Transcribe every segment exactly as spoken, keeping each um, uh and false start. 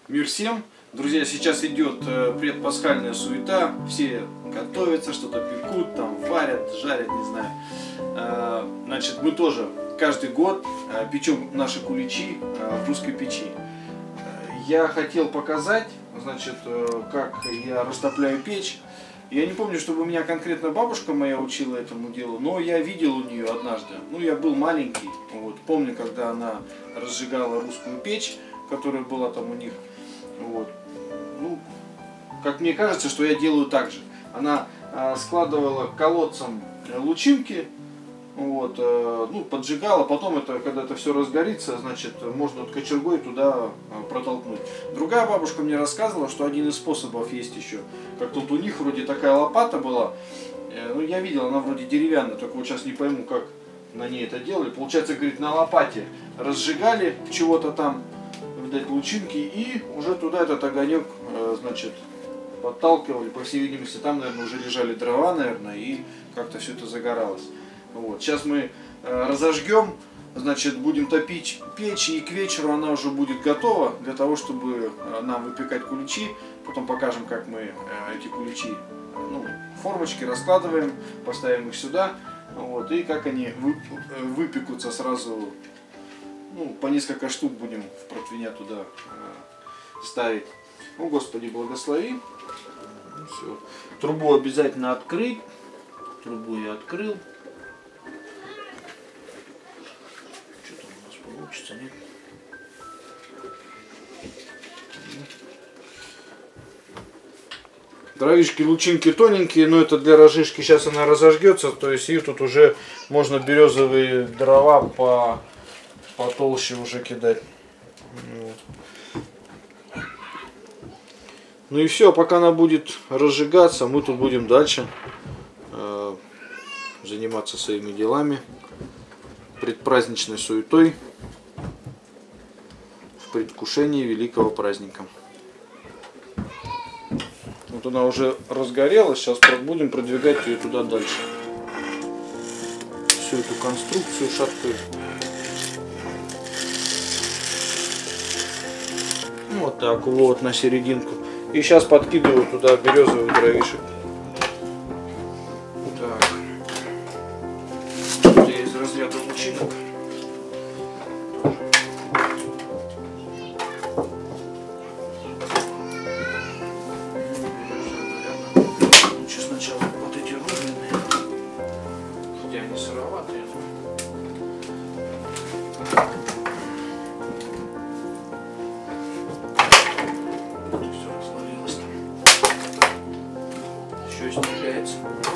Мир всем! Друзья, сейчас идет предпасхальная суета, все готовятся, что-то пекут, там варят, жарят, не знаю. Значит, мы тоже каждый год печем наши куличи в русской печи. Я хотел показать, значит, как я растопляю печь. Я не помню, чтобы меня конкретно бабушка моя учила этому делу, но я видел у нее однажды. Ну, я был маленький, вот, помню, когда она разжигала русскую печь, которая была там у них. Вот. Ну, как мне кажется, что я делаю так же. Она э, складывала колодцем лучинки, вот, э, ну, поджигала, потом, это, когда это все разгорится, значит, можно вот кочергой туда э, протолкнуть. Другая бабушка мне рассказывала, что один из способов есть еще. Как тут у них вроде такая лопата была, э, ну, я видел, она вроде деревянная, только вот сейчас не пойму, как на ней это делали. Получается, говорит, на лопате разжигали чего-то там, видать, лучинки, и уже туда этот огонек, значит, подталкивали. По всей видимости, там, наверное, уже лежали дрова, наверное, и как-то все это загоралось. Вот. Сейчас мы разожгем, значит, будем топить печь, и к вечеру она уже будет готова для того, чтобы нам выпекать куличи. Потом покажем, как мы эти куличи, ну, формочки раскладываем, поставим их сюда, вот, и как они выпекутся сразу. Ну, по несколько штук будем в противня туда э, ставить. Ну, Господи, благослови. Все. Трубу обязательно открыть. Трубу я открыл. Что там у нас получится, нет? Дровишки, лучинки тоненькие, но это для разжижки. Сейчас она разожгется, то есть и тут уже можно березовые дрова по потолще уже кидать. Вот. Ну и все, пока она будет разжигаться, мы тут будем дальше э, заниматься своими делами, предпраздничной суетой, в предвкушении великого праздника. Вот она уже разгорелась, сейчас будем продвигать ее туда дальше. Всю эту конструкцию шаткую. Вот так вот на серединку. И сейчас подкидываю туда березовых дровишек. Так. Это из разряда лучинок. Лучше сначала вот эти рубленые. Хотя они сыроватые. Еще стреляется.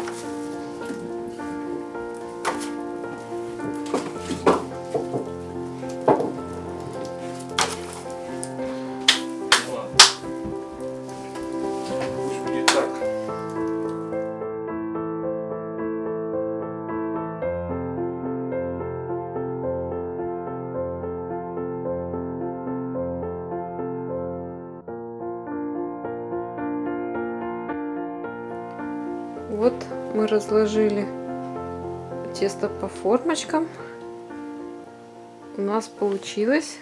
Ладно. Пусть будет так. Вот мы разложили тесто по формочкам. У нас получилось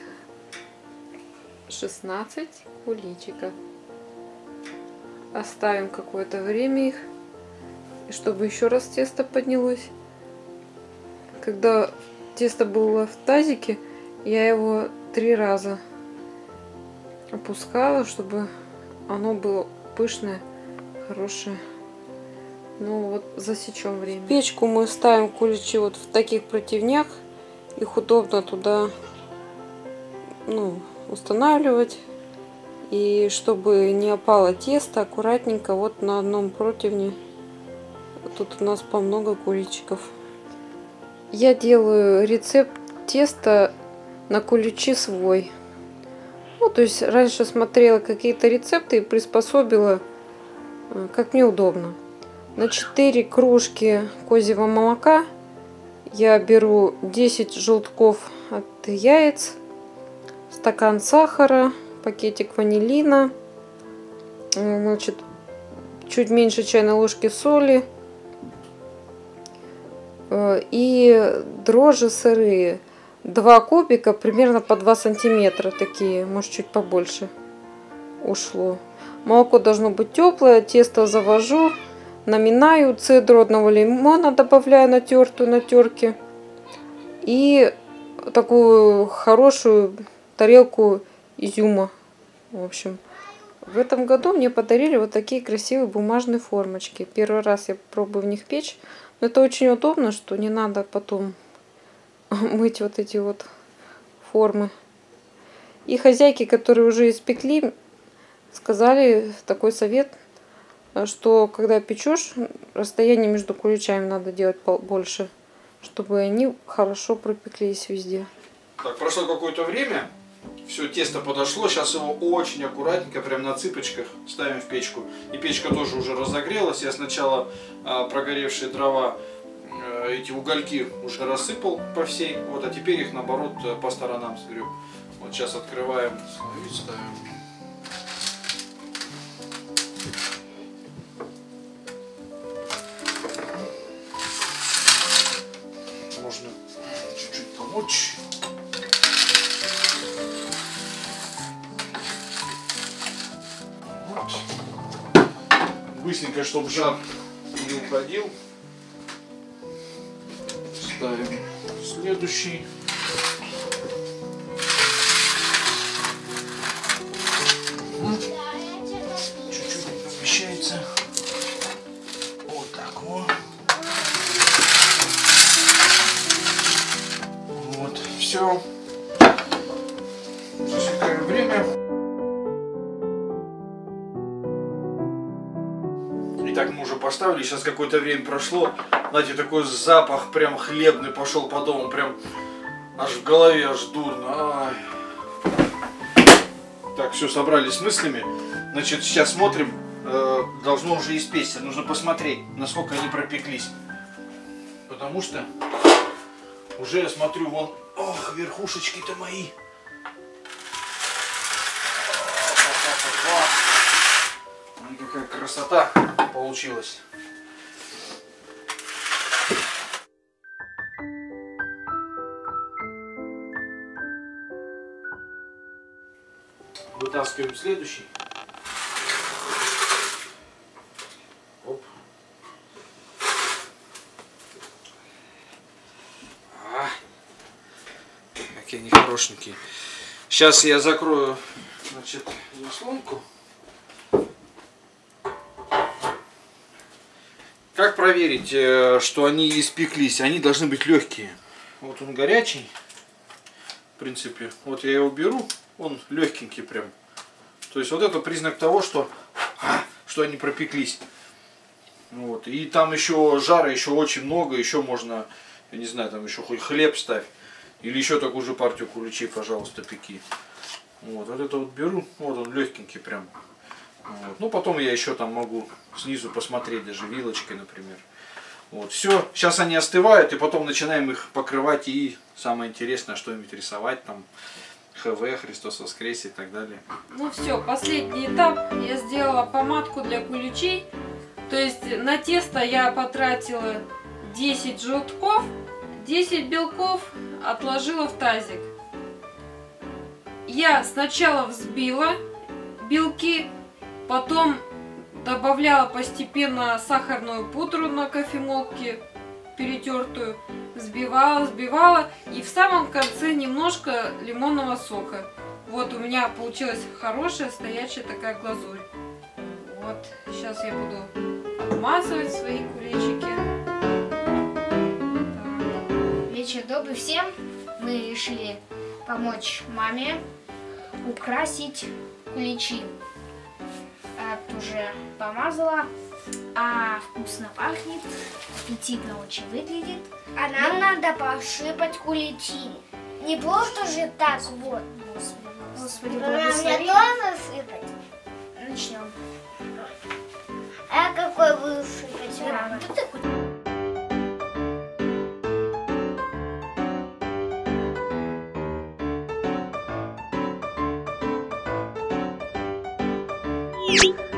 шестнадцать куличиков. Оставим какое-то время их, чтобы еще раз тесто поднялось. Когда тесто было в тазике, я его три раза опускала, чтобы оно было пышное, хорошее. Ну вот, засечем время. В печку мы ставим куличи вот в таких противнях. Их удобно туда, ну, устанавливать. И чтобы не опало тесто, аккуратненько вот на одном противне. Тут у нас по много куличиков. Я делаю рецепт теста на куличи свой. Ну, то есть раньше смотрела какие-то рецепты и приспособила, как мне удобно. На четыре кружки козьего молока я беру десять желтков от яиц, стакан сахара, пакетик ванилина, значит, чуть меньше чайной ложки соли и дрожжи сырые. Два кубика, примерно по два сантиметра такие, может чуть побольше. ушло. Молоко должно быть теплое, тесто завожу, наминаю, цедру одного лимона добавляю натертую на терке и такую хорошую тарелку изюма. В общем, в этом году мне подарили вот такие красивые бумажные формочки. Первый раз я пробую в них печь, но это очень удобно, что не надо потом мыть вот эти вот формы. И хозяйки, которые уже испекли, сказали такой совет, что когда печешь, расстояние между куличами надо делать больше, чтобы они хорошо пропеклись везде. Так, прошло какое-то время, все, тесто подошло, сейчас его очень аккуратненько, прям на цыпочках ставим в печку. И печка тоже уже разогрелась, я сначала а, прогоревшие дрова, а, эти угольки уже рассыпал по всей, вот, а теперь их наоборот по сторонам сгреб. Вот сейчас открываем, ставим. Можно чуть-чуть помочь. Вот. Быстренько, чтобы жар не уходил. Ставим следующий. Чуть-чуть помещается. Вот так вот. Вот, все. Засекаем время. Итак, мы уже поставили. Сейчас какое-то время прошло. Знаете, такой запах прям хлебный пошел по дому. Прям аж в голове, аж дурно. Ай. Так, все, собрались с мыслями. Значит, сейчас смотрим. Э, должно уже испечься. Нужно посмотреть, насколько они пропеклись. Потому что уже я смотрю, вон, ох, верхушечки-то мои. Ой, какая красота получилась. Вытаскиваем следующий. Оп. А, какие они хорошенькие. Сейчас я закрою, значит, заслонку. Как проверить, что они испеклись? Они должны быть легкие. Вот он горячий. В принципе, вот я его беру. Он легкенький прям. То есть вот это признак того, что, что они пропеклись. Вот. И там еще жара еще очень много. Еще можно, я не знаю, там еще хоть хлеб ставь. Или еще такую же партию куличей, пожалуйста, пеки. Вот, вот это вот беру. Вот он легкенький прям. Вот. Ну потом я еще там могу снизу посмотреть, даже вилочкой, например. Вот, все. Сейчас они остывают, и потом начинаем их покрывать. И самое интересное, что-нибудь рисовать там. ХВ, Христос воскресе и так далее. Ну все, последний этап. Я сделала помадку для куличей. То есть на тесто я потратила десять желтков, десять белков, отложила в тазик. Я сначала взбила белки, потом добавляла постепенно сахарную пудру на кофемолке, перетертую, взбивала, взбивала, и в самом конце немножко лимонного сока. Вот у меня получилась хорошая стоячая такая глазурь. Вот, сейчас я буду обмазывать свои куличики. Так. Вечер добрый всем. Мы решили помочь маме украсить куличи. Это уже помазала, а вкусно пахнет, аппетитно очень выглядит. А нам надо посыпать куличи. Не просто же так вот. Господи, Нам благослови. тоже сыпать. Начнем. А какой вы сыпать? Да. Вот ты хоть- Thank you.